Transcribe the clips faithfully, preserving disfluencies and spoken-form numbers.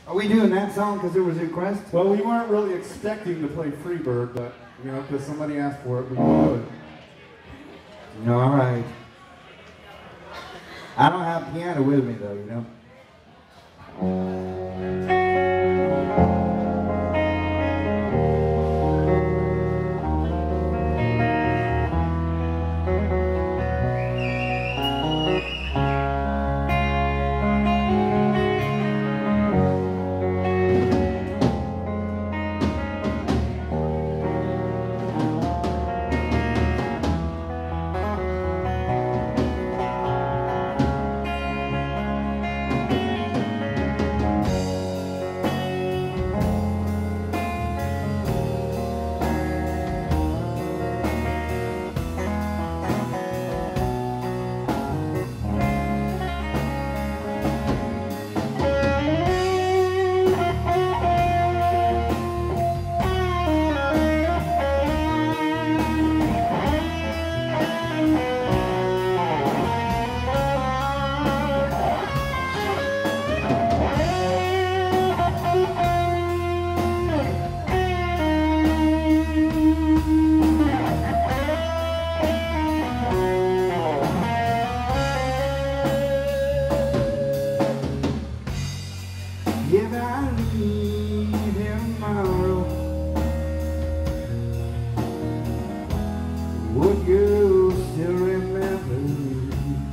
Are we doing that song because it was a request? Well, we weren't really expecting to play Freebird, but, you know, because somebody asked for it, we can do it. All right. I don't have piano with me, though, you know. If I leave here tomorrow, would you still remember me?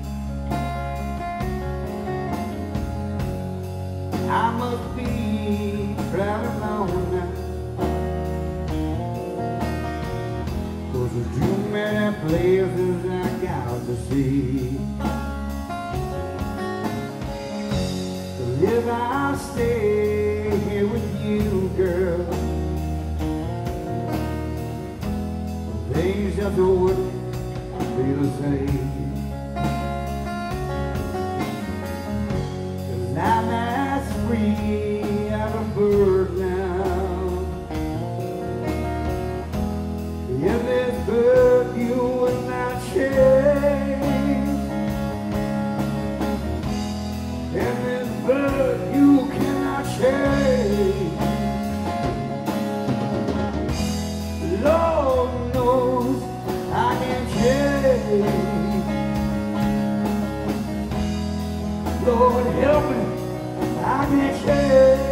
I must be proud of my own now, 'cause there's too many places I got to see. If I stay here with you, girl, things just wouldn't be the same. 'Cause I'm as free as a bird now. If this bird you will not change, if this bird you cannot change, Lord knows I can change. Lord help me, I can change.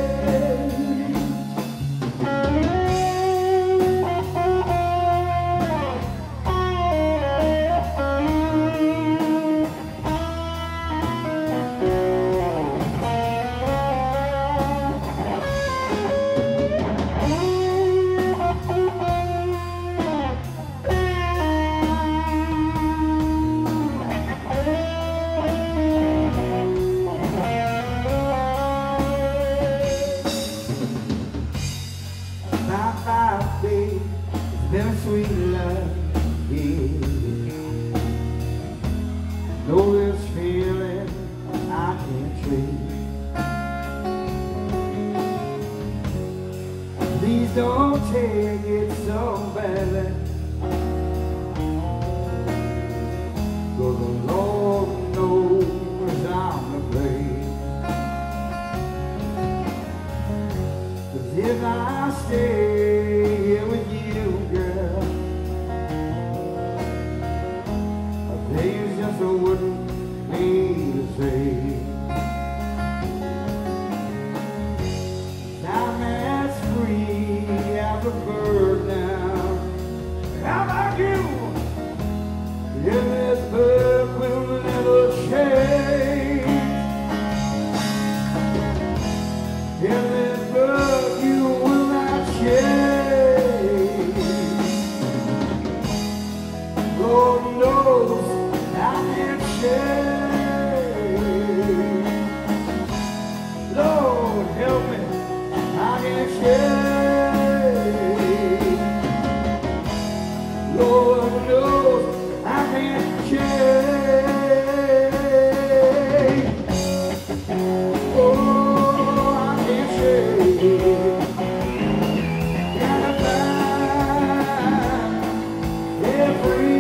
It's been a sweet love, yeah. Know this feeling I can't trade. Please don't take it so badly, 'cause the Lord knows I'm to blame. 'Cause if I stay here with you, girl, things just wouldn't be the same. I'm as free as a bird now. How about you? If this bird will never change, if this bird you will not change, Lord knows I can change. Lord help me, I can change. Lord knows I can change. Oh, I can change. Gotta find every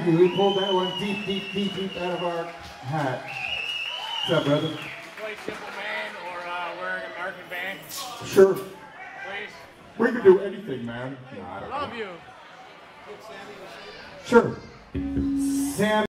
Thank you. We pulled that one deep, deep, deep, deep out of our hat. What's up, brother? Play Simple Man or uh, we're an American band, Sure. please. We can do anything, man. Love you. Sure. Sam.